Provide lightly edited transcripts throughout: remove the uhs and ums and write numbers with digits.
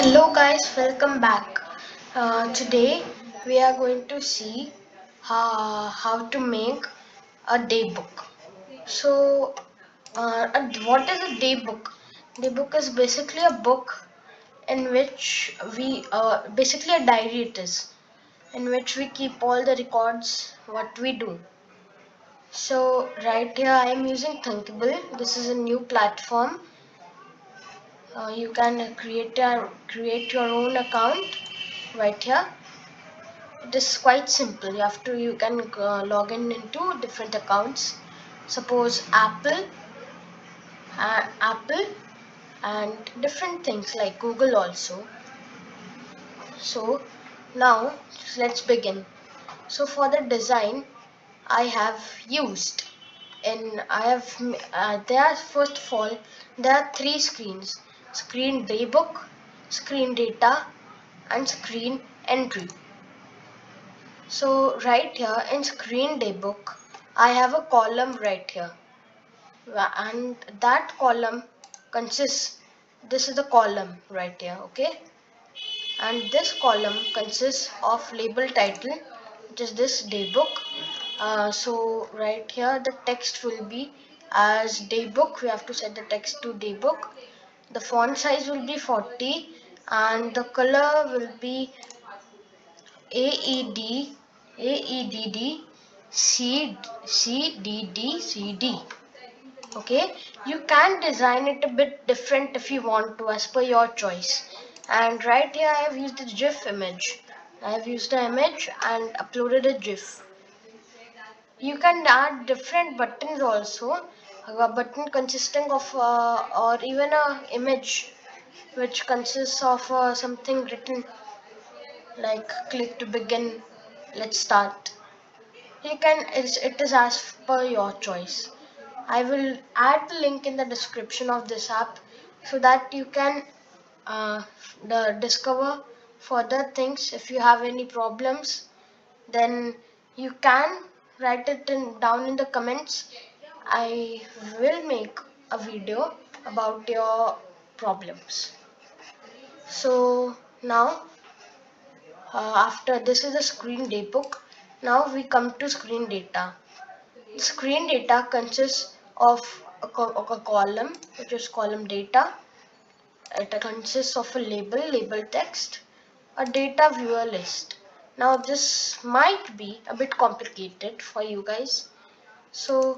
Hello guys, welcome back. Today we are going to see how to make a daybook. So, what is a daybook? Daybook is basically a book in which basically a diary it is, in which we keep all the records what we do. So right here I am using Thinkable. This is a new platform. You can create your own account right here. It is quite simple. You can log in into different accounts. Suppose Apple and different things like Google also. So now let's begin. So for the design, I have used there are, first of all, there are three screens: screen daybook, screen data, and screen entry. So right here in screen daybook, I have a column right here, and that column consists, this is the column right here, okay, and this column consists of label title, which is this daybook. So right here the text will be as daybook. We have to set the text to daybook. The font size will be 40 and the color will be AED AEDD CDD. Okay, you can design it a bit different if you want to, as per your choice. And right here I have used the GIF image. I have used the image and uploaded a GIF. You can add different buttons also. A button consisting of or even a image which consists of something written like click to begin, let's start. It is as per your choice. I will add the link in the description of this app so that you can uh, discover further things. If you have any problems, then you can write it down in the comments. I will make a video about your problems. So now, after this is the screen daybook. Now we come to screen data. Screen data consists of a column, which is column data. It consists of a label text, a data viewer list. Now this might be a bit complicated for you guys, so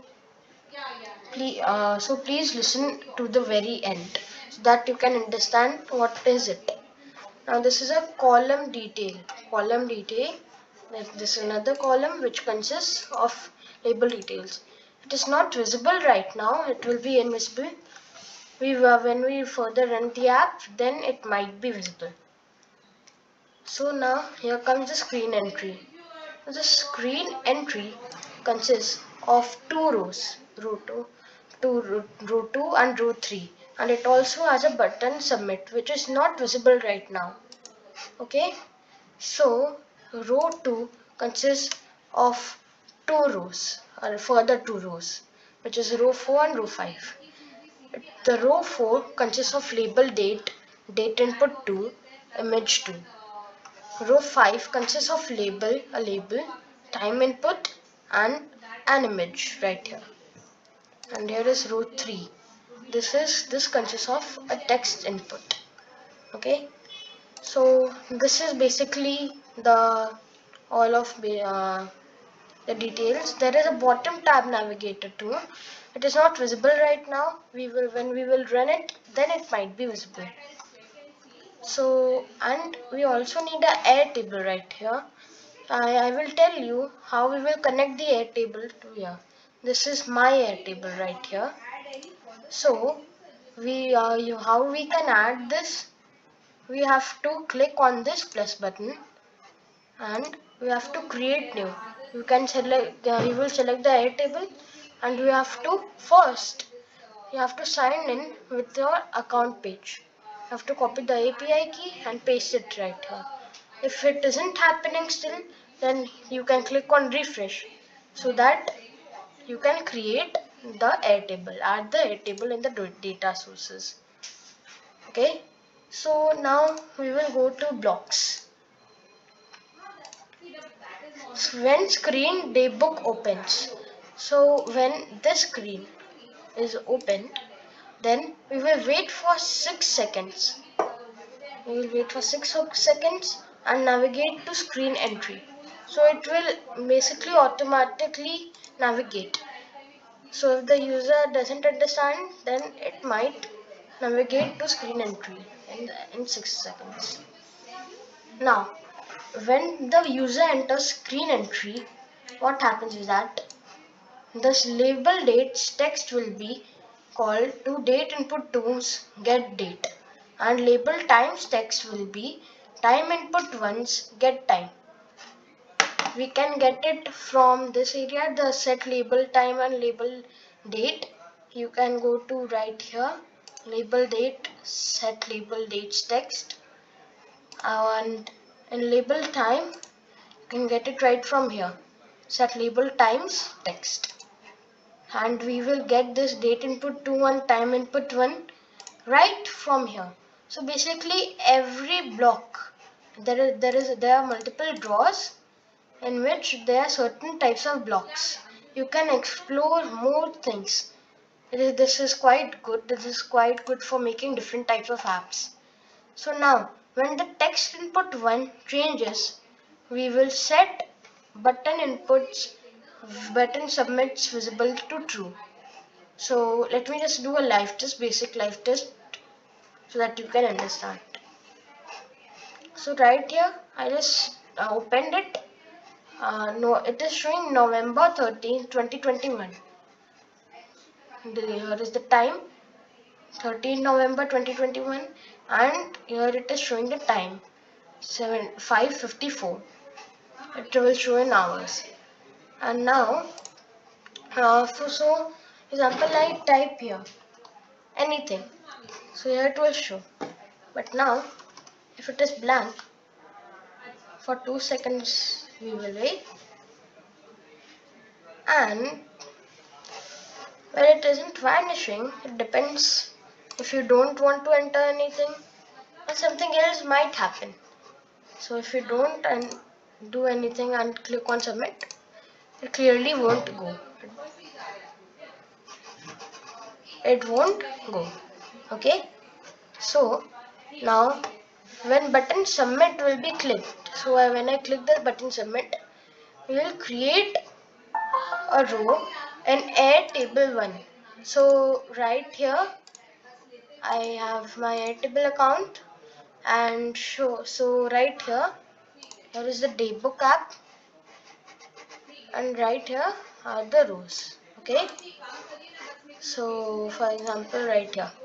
please listen to the very end so that you can understand what is it. Now this is a column detail. Column detail. This is another column which consists of label details. It is not visible right now. It will be invisible. When we further run the app, then it might be visible. So now here comes the screen entry. The screen entry consists of two rows, row 2 and row 3, and it also has a button submit which is not visible right now. Okay, so row 2 consists of two rows or further two rows, which is row 4 and row 5. The row 4 consists of label date input 2, image 2. Row 5 consists of a label, time input, and an image right here. And here is row 3. This consists of a text input. Okay. So this is basically all of the details. There is a bottom tab navigator too. It is not visible right now. When we will run it, then it might be visible. So, and we also need a Airtable right here. I will tell you how we will connect the Airtable to here. This is my Airtable right here. So how we can add this? We have to click on this plus button and we have to create new. You will select the Airtable and you have to sign in with your account page. You have to copy the API key and paste it right here. If it isn't happening still, then you can click on refresh so that you can create the Airtable, add the Airtable in the data sources. Okay, So now we will go to blocks. So when screen debug opens, so when this screen is open, then we will wait for 6 seconds. We will wait for 6 seconds and navigate to screen entry. So it will basically automatically navigate. So if the user doesn't understand, then it might navigate to screen entry in 6 seconds. Now, when the user enters screen entry, what happens is that this label dates text will be called to date input tools get date, and label times text will be time input ones get time. We can get it from this area, the set label time and label date. You can go to right here, label date, set label dates text, and in label time you can get it right from here, set label times text. And we will get this date input 2 and time input 1 right from here. So basically every block there are multiple drawers in which there are certain types of blocks. You can explore more things. This is quite good. This is quite good for making different types of apps. So now when the text input 1 changes, we will set button submits visible to true. So let me just do a live test, basic live test, so that you can understand. So right here I just opened it. No, it is showing November 13th 2021. Here is the time, 13 November 2021, and here it is showing the time, 5:54. It will show in hours. And now so example, I type here anything, so here it will show. But now if it is blank, for 2 seconds we will wait, and when it isn't vanishing, it depends. If you don't want to enter anything, or something else might happen. So if you don't do anything and click on submit, it clearly won't go. It won't go. Okay. So now when button submit will be clicked, so when I click the button submit, we will create a row in Airtable 1. So right here I have my Airtable account, and so right here is the daybook app, and right here are the rows. Okay, so for example right here,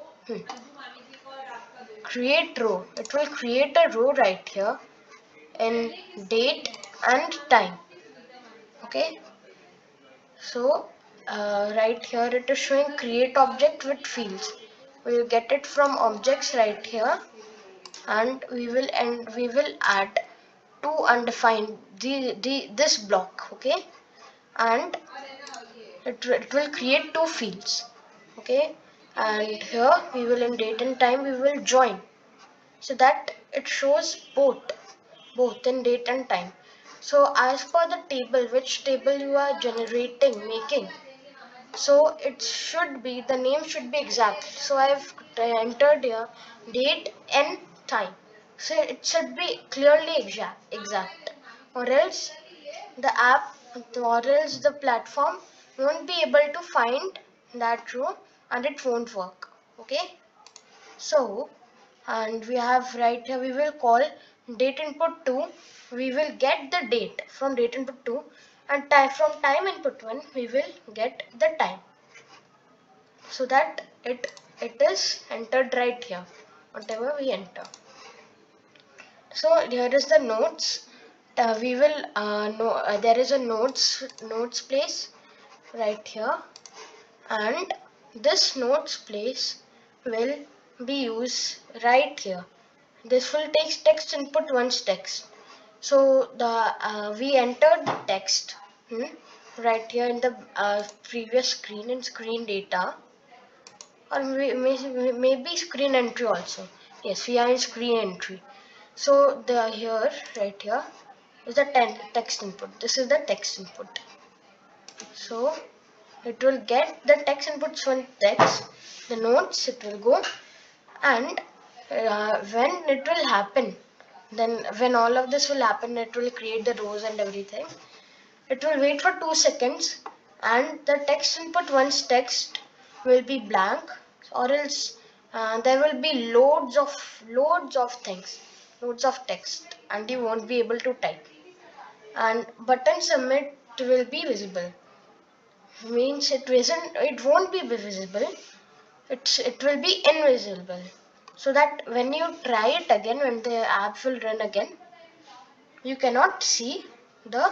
create row, it will create a row right here in date and time. Okay, so right here it is showing create object with fields. We will get it from objects right here, and we will add two undefined this block. Okay, and it will create two fields. Okay, and here we will in date and time we will join, so that it shows both in date and time. So as per the table, which table you are making, so it should be, the name should be exact. So I've entered here date and time, so it should be clearly exact, or else the platform won't be able to find that row and it won't work. Okay, so and we have right here, we will call date input 2, we will get the date from date input 2, and from time input 1 we will get the time, so that it is entered right here, whatever we enter. So here is the notes. We will there is a notes place right here, and this notes place will be used right here. This will take text input once text. So the we entered the text right here in the previous screen, in screen data, or maybe screen entry also. Yes, we are in screen entry. So the here, right here, is the text input. This is the text input. So it will get the text inputs from text, the notes it will go, and when it will happen, then when all of this will happen, it will create the rows and everything. It will wait for 2 seconds, and the text input, once text will be blank, or else there will be loads of things, loads of text, and you won't be able to type. And button submit will be visible, means it won't be visible, it will be invisible, so that when you try it again, when the app will run again, you cannot see the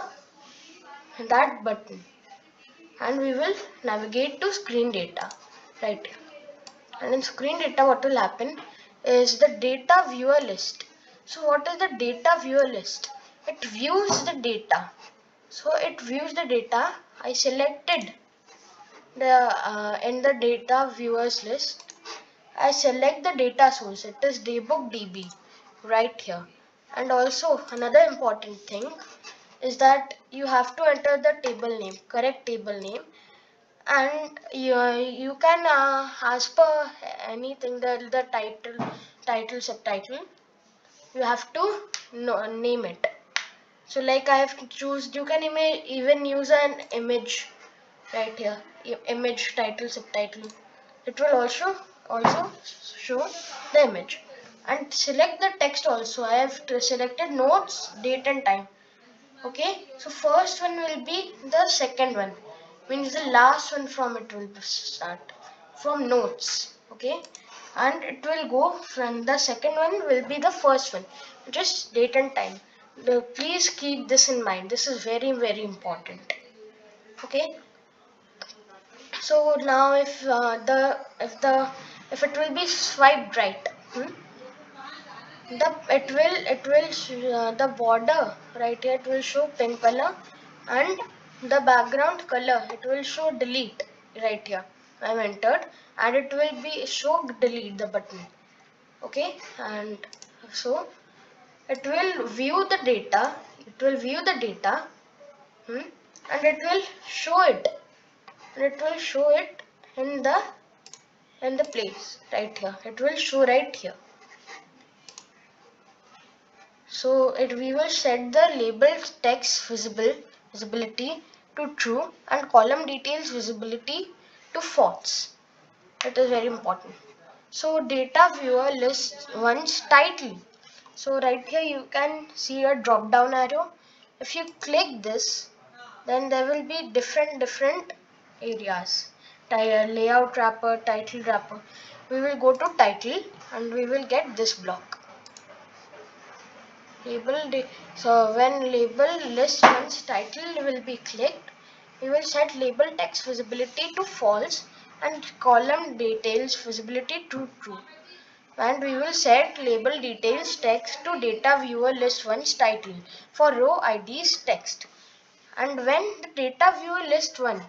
that button. And we will navigate to screen data, right? And in screen data, what will happen is the data viewer list. So what is the data viewer list? It views the data. So it views the data. I selected the in the data viewers list, I select the data source. It is DebugDB right here. And also another important thing is that you have to enter the table name, correct table name, and you can as per anything, the title, subtitle, you have to name it. So like I have to choose, you can even use an image right here, image, title, subtitle. It will also show the image. And select the text also. I have selected notes, date and time. Okay, so first one will be the second one, means the last one from it will start from notes. Okay, and it will go from the second one will be the first one, which is date and time. Please keep this in mind. This is very important. Okay, so now if it will be swiped right, the border right here, it will show pink color, and the background color, it will show delete right here. I've entered, and it will be show delete the button. Okay, and so it will view the data, hmm, and it will show it, in the place right here. It will show right here. So we will set the label text visibility to true and column details visibility to false. It is very important. So data viewer lists one's title. So right here you can see a drop down arrow. If you click this, then there will be different areas. Layout wrapper, title wrapper. We will go to title and we will get this block. So when label list one's title will be clicked, we will set label text visibility to false and column details visibility to true. And we will set label details text to data viewer list one's title for row IDs text. And when the data viewer list one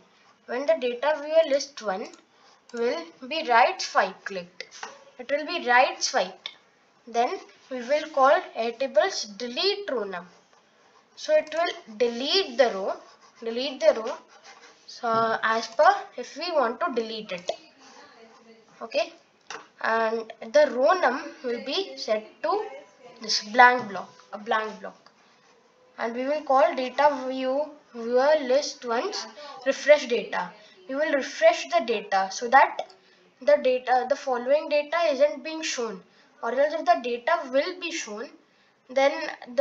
will be right swipe clicked, it will be right swiped, then we will call Airtable's delete row num. So it will delete the row. So as per if we want to delete it. Okay, and the row num will be set to this a blank block, and we will call data viewer list once refresh data. We will refresh the data so that the following data isn't being shown, or else if the data will be shown, then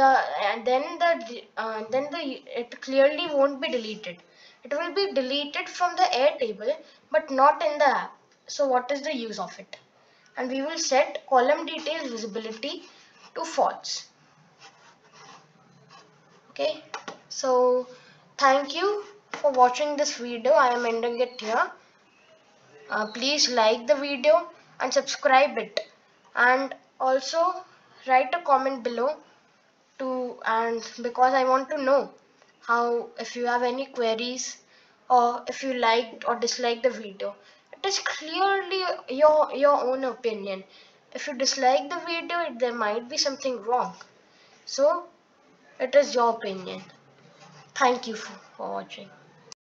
it clearly won't be deleted. It will be deleted from the Airtable but not in the app. So what is the use of it? And we will set column details visibility to false. Okay, so thank you for watching this video. I am ending it here. Please like the video and subscribe it, and also write a comment below because I want to know how, if you have any queries or if you liked or disliked the video. It is clearly your own opinion. If you dislike the video, there might be something wrong. So it is your opinion. Thank you for watching.